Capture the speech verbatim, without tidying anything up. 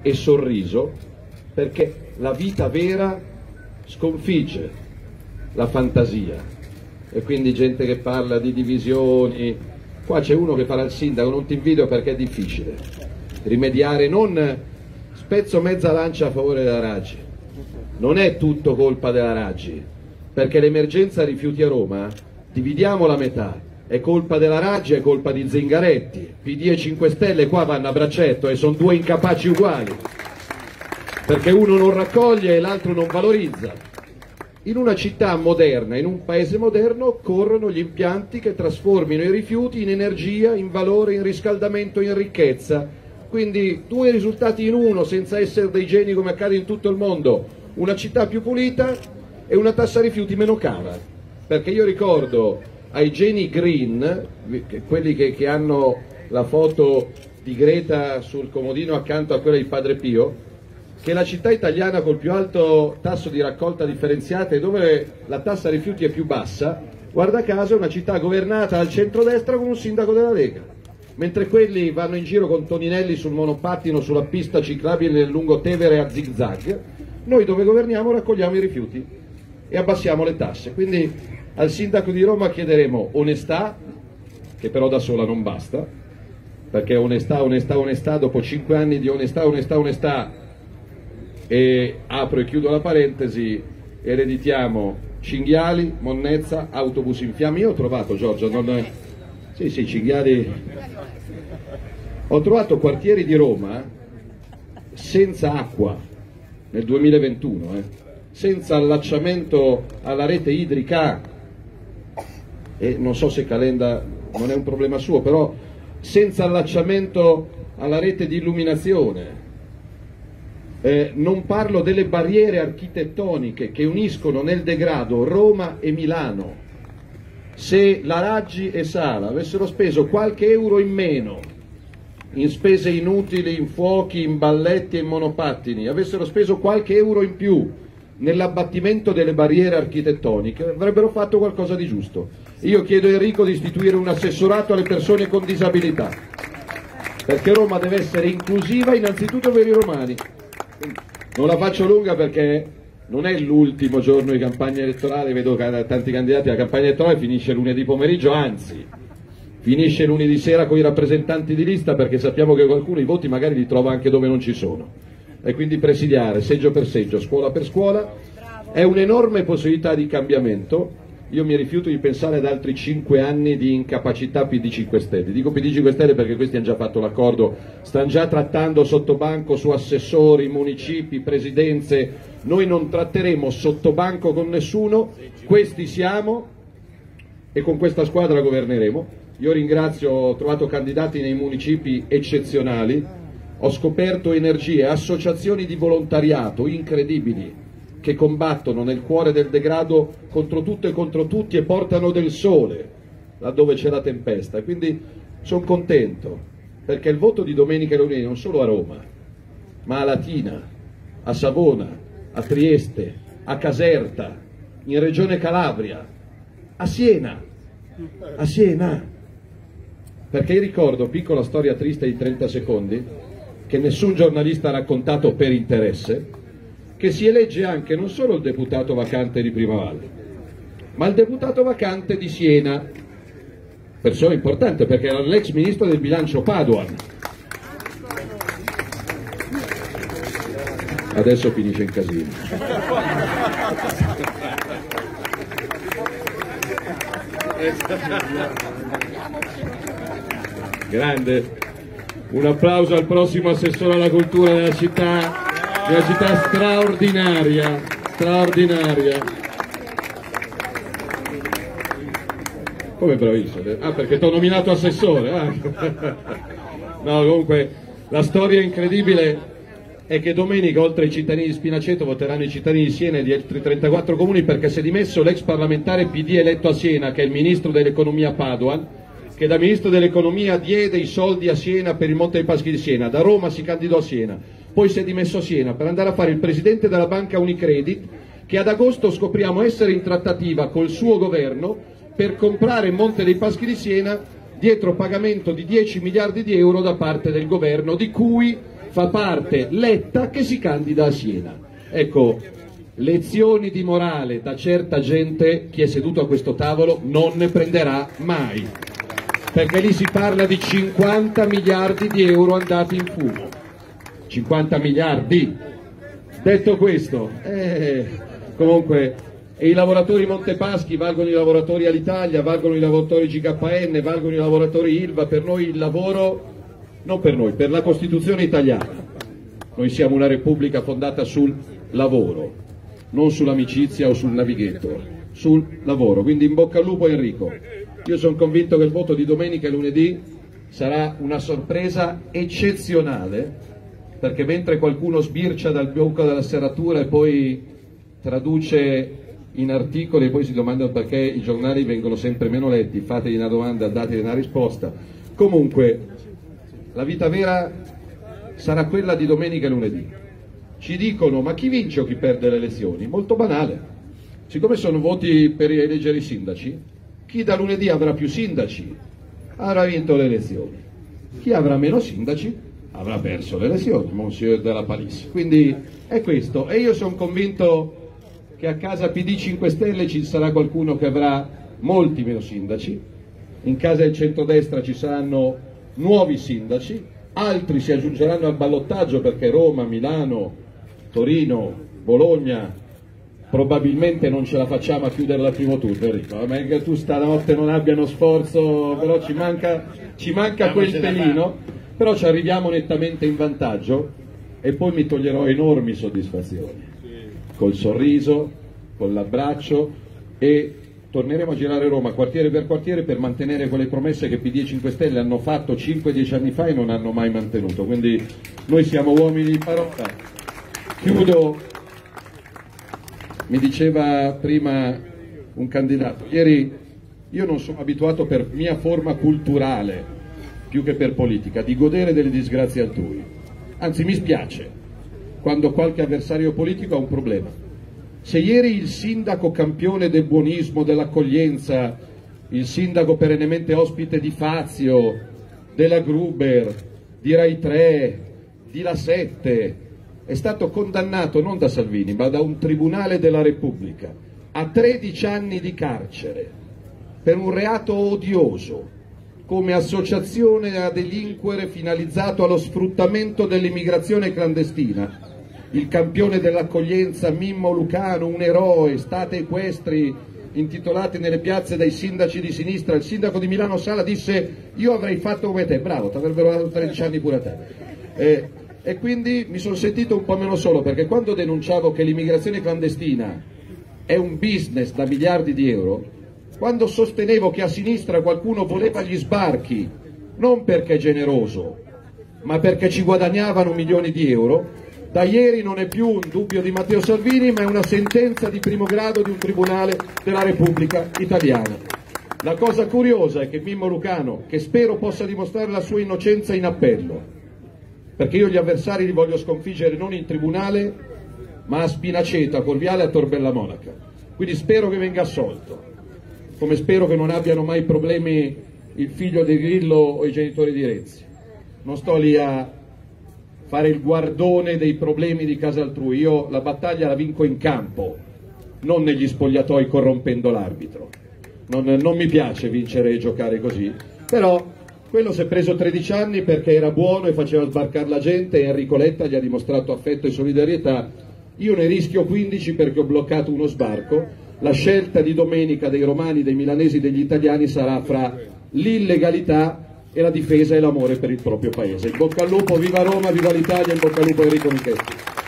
e sorriso, perché la vita vera sconfigge la fantasia. E quindi gente che parla di divisioni, qua c'è uno che farà il sindaco, non ti invidio perché è difficile rimediare, non spezzo mezza lancia a favore della Raggi, non è tutto colpa della Raggi, perché l'emergenza rifiuti a Roma, dividiamo la metà, è colpa della Raggi, è colpa di Zingaretti, P D e cinque Stelle qua vanno a braccetto e sono due incapaci uguali, perché uno non raccoglie e l'altro non valorizza. In una città moderna, in un paese moderno, occorrono gli impianti che trasformino i rifiuti in energia, in valore, in riscaldamento, in ricchezza. Quindi due risultati in uno, senza essere dei geni come accade in tutto il mondo: una città più pulita e una tassa rifiuti meno cara. Perché io ricordo ai geni green, quelli che, che hanno la foto di Greta sul comodino accanto a quella di Padre Pio, che la città italiana col più alto tasso di raccolta differenziata e dove la tassa rifiuti è più bassa, guarda caso è una città governata al centrodestra con un sindaco della Lega, mentre quelli vanno in giro con Toninelli sul monopattino sulla pista ciclabile nel lungotevere a zigzag. Noi dove governiamo raccogliamo i rifiuti e abbassiamo le tasse. Quindi al sindaco di Roma chiederemo onestà, che però da sola non basta, perché onestà, onestà, onestà, dopo cinque anni di onestà, onestà, onestà, e apro e chiudo la parentesi, ereditiamo cinghiali, monnezza, autobus in fiamme. Io ho trovato, Giorgio, non... sì sì, cinghiali, ho trovato quartieri di Roma senza acqua nel duemilaventuno, eh, senza allacciamento alla rete idrica, e non so se Calenda non è un problema suo, però senza allacciamento alla rete di illuminazione. Eh, non parlo delle barriere architettoniche che uniscono nel degrado Roma e Milano. Se la Raggi e Sala avessero speso qualche euro in meno in spese inutili, in fuochi, in balletti e in monopattini, avessero speso qualche euro in più nell'abbattimento delle barriere architettoniche, avrebbero fatto qualcosa di giusto. Io chiedo a Enrico di istituire un assessorato alle persone con disabilità, perché Roma deve essere inclusiva innanzitutto per i romani. Non la faccio lunga perché non è l'ultimo giorno di campagna elettorale, vedo tanti candidati, la campagna elettorale finisce lunedì pomeriggio, anzi finisce lunedì sera con i rappresentanti di lista, perché sappiamo che qualcuno i voti magari li trova anche dove non ci sono, e quindi presidiare seggio per seggio, scuola per scuola è un'enorme possibilità di cambiamento. Io mi rifiuto di pensare ad altri cinque anni di incapacità P D cinque Stelle. Dico P D cinque Stelle perché questi hanno già fatto l'accordo, stanno già trattando sottobanco su assessori, municipi, presidenze. Noi non tratteremo sottobanco con nessuno, questi siamo e con questa squadra governeremo. Io ringrazio, ho trovato candidati nei municipi eccezionali, ho scoperto energie, associazioni di volontariato incredibili, che combattono nel cuore del degrado contro tutto e contro tutti e portano del sole laddove c'è la tempesta. E quindi sono contento, perché il voto di Domenica Leonini non solo a Roma, ma a Latina, a Savona, a Trieste, a Caserta, in Regione Calabria, a Siena, a Siena, perché io ricordo, piccola storia triste di trenta secondi, che nessun giornalista ha raccontato per interesse, che si elegge anche non solo il deputato vacante di Primavalle, ma il deputato vacante di Siena, persona importante perché era l'ex ministro del bilancio Padoan. Adesso finisce in casino. Grande, un applauso al prossimo assessore alla cultura della città. Una città straordinaria, straordinaria. Come bravissimo? Ah, perché ti ho nominato assessore. Ah. No, comunque la storia incredibile è che domenica, oltre ai cittadini di Spinaceto, voteranno i cittadini di Siena e di altri trentaquattro comuni, perché si è dimesso l'ex parlamentare P D eletto a Siena, che è il ministro dell'economia Padoan, che da ministro dell'economia diede i soldi a Siena per il Monte dei Paschi di Siena. Da Roma si candidò a Siena, poi si è dimesso a Siena per andare a fare il presidente della banca Unicredit, che ad agosto scopriamo essere in trattativa col suo governo per comprare Monte dei Paschi di Siena dietro pagamento di dieci miliardi di euro da parte del governo, di cui fa parte Letta che si candida a Siena. Ecco, lezioni di morale da certa gente, chi è seduto a questo tavolo non ne prenderà mai, perché lì si parla di cinquanta miliardi di euro andati in fumo. cinquanta miliardi. Detto questo, eh, comunque, e i lavoratori Montepaschi valgono i lavoratori Alitalia, valgono i lavoratori G K N, valgono i lavoratori Ilva. Per noi il lavoro, non per noi, per la Costituzione italiana. Noi siamo una Repubblica fondata sul lavoro, non sull'amicizia o sul navighetto, sul lavoro. Quindi in bocca al lupo Enrico. Io sono convinto che il voto di domenica e lunedì sarà una sorpresa eccezionale, perché mentre qualcuno sbircia dal buco della serratura e poi traduce in articoli e poi si domandano perché i giornali vengono sempre meno letti, fategli una domanda, dategli una risposta. Comunque, la vita vera sarà quella di domenica e lunedì. Ci dicono, ma chi vince o chi perde le elezioni? Molto banale. Siccome sono voti per eleggere i sindaci, chi da lunedì avrà più sindaci avrà vinto le elezioni. Chi avrà meno sindaci avrà perso le elezioni, Monsieur della Palisse. Quindi è questo, e io sono convinto che a casa P D cinque Stelle ci sarà qualcuno che avrà molti meno sindaci, in casa del centrodestra ci saranno nuovi sindaci, altri si aggiungeranno al ballottaggio perché Roma, Milano, Torino, Bologna probabilmente non ce la facciamo a chiuderla al primo turno, Enrico, a meno che tu stanotte non abbia uno sforzo, però ci manca, ci manca quel pelino, però ci arriviamo nettamente in vantaggio e poi mi toglierò enormi soddisfazioni, col sorriso, con l'abbraccio, e torneremo a girare Roma quartiere per quartiere per mantenere quelle promesse che P D e cinque Stelle hanno fatto cinque dieci anni fa e non hanno mai mantenuto, quindi noi siamo uomini di parola. Chiudo. Mi diceva prima un candidato, ieri io non sono abituato per mia forma culturale, più che per politica, di godere delle disgrazie altrui. Anzi, mi spiace quando qualche avversario politico ha un problema. Se ieri il sindaco campione del buonismo, dell'accoglienza, il sindaco perennemente ospite di Fazio, della Gruber, di Rai tre, di La sette, è stato condannato non da Salvini ma da un tribunale della Repubblica a tredici anni di carcere per un reato odioso come associazione a delinquere finalizzato allo sfruttamento dell'immigrazione clandestina. Il campione dell'accoglienza Mimmo Lucano, un eroe, state equestri intitolati nelle piazze dai sindaci di sinistra. Il sindaco di Milano Sala disse: io avrei fatto come te. Bravo, ti avrebbero dato tredici anni pure a te. Eh, E quindi mi sono sentito un po' meno solo, perché quando denunciavo che l'immigrazione clandestina è un business da miliardi di euro, quando sostenevo che a sinistra qualcuno voleva gli sbarchi, non perché è generoso, ma perché ci guadagnavano milioni di euro, da ieri non è più un dubbio di Matteo Salvini, ma è una sentenza di primo grado di un tribunale della Repubblica Italiana. La cosa curiosa è che Mimmo Lucano, che spero possa dimostrare la sua innocenza in appello, perché io gli avversari li voglio sconfiggere non in tribunale ma a Spinaceto, a Corviale e a Torbella Monaca, quindi spero che venga assolto, come spero che non abbiano mai problemi il figlio di Grillo o i genitori di Renzi. Non sto lì a fare il guardone dei problemi di casa altrui, io la battaglia la vinco in campo, non negli spogliatoi corrompendo l'arbitro. Non, non mi piace vincere e giocare così, però quello si è preso tredici anni perché era buono e faceva sbarcare la gente e Enrico Letta gli ha dimostrato affetto e solidarietà. Io ne rischio quindici perché ho bloccato uno sbarco. La scelta di domenica dei romani, dei milanesi, degli italiani sarà fra l'illegalità e la difesa e l'amore per il proprio paese. In bocca al lupo, viva Roma, viva l'Italia, in bocca al lupo Enrico Michetti.